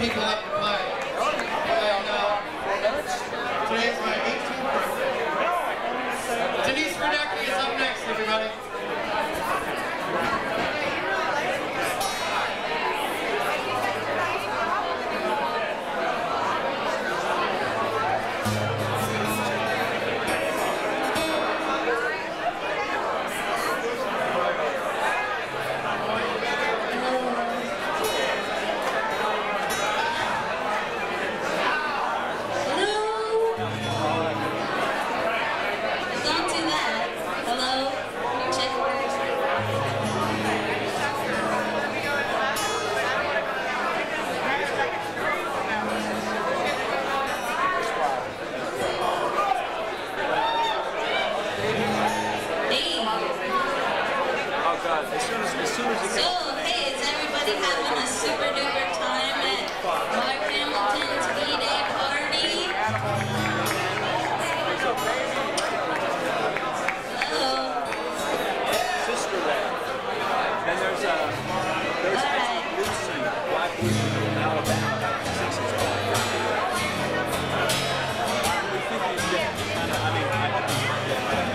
people up to play. And today is my 18th birthday. Denise Hradecky is up next, everybody. So, hey, is everybody having a super duper time at Mark Hamilton's B-Day party? Hello? Sister Ray. And there's Lucy, Black Lucy in Alabama, about 6 inches back. We think he's getting kind of, I mean, I hope he's not getting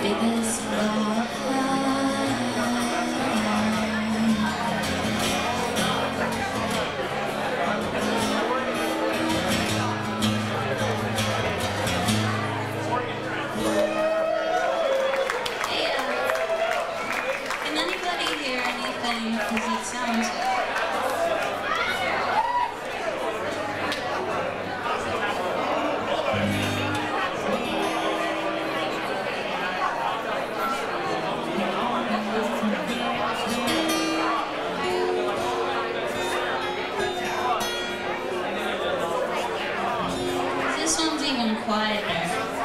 biggest lie. Can anybody hear anything? Because it sounds this one's even quieter.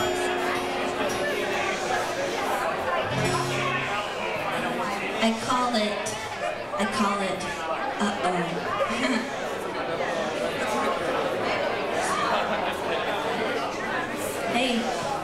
I call it, uh-oh. Hey.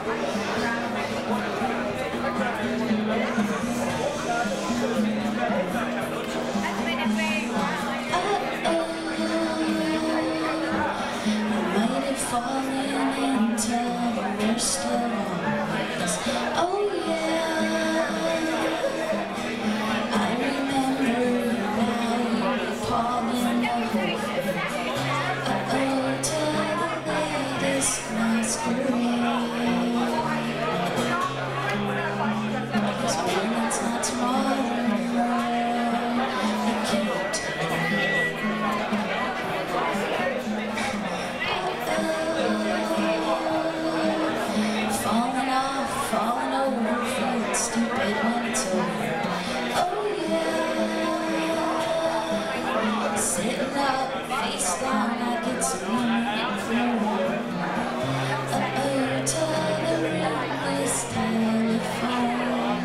I might have fallen into the worst of all. Oh yeah. I remember now you're calling the whole. Uh-oh, to the latest masquerade. Cause when it's not tomorrow, it can't. Falling off, falling over, feeling stupid when it's over. Oh yeah. Sitting up, face down like it's a moonlit floor. Uh-oh, to the ringless telephone.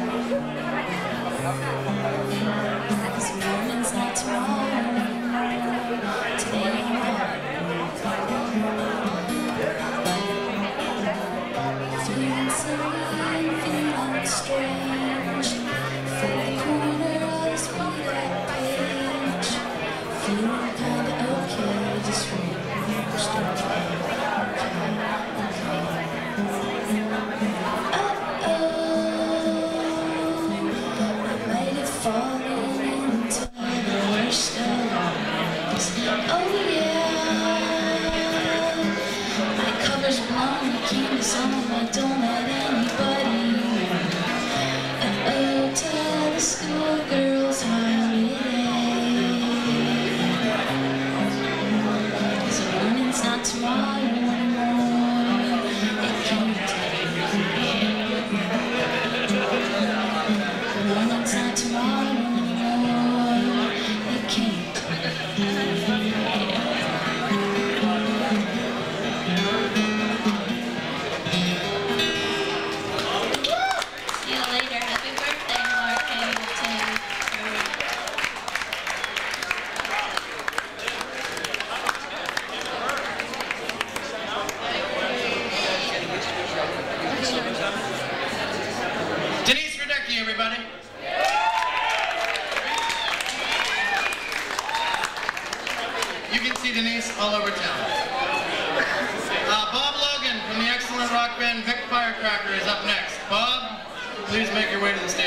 Cause the morning's not tomorrow anymore. Today I'm feeling silly, feeling strange. From the corner of this beat-up page. Feeling kinda okay, just finished okay. Uh-oh, I might have fallen into the worst of all. Oh yeah. My cover's blown, the canvas on, I don't let anybody in. Uh-oh, to the schoolgirls holiday. Cause the morning's not tomorrow anymore. It can't. The morning's not tomorrow anymore. It can't. See you later. Happy birthday, Mark Hamilton. Denise Hradecky, everybody. You can see Denise all over town. Bob Logan from the excellent rock band Vic Firecracker is up next. Bob, please make your way to the stage.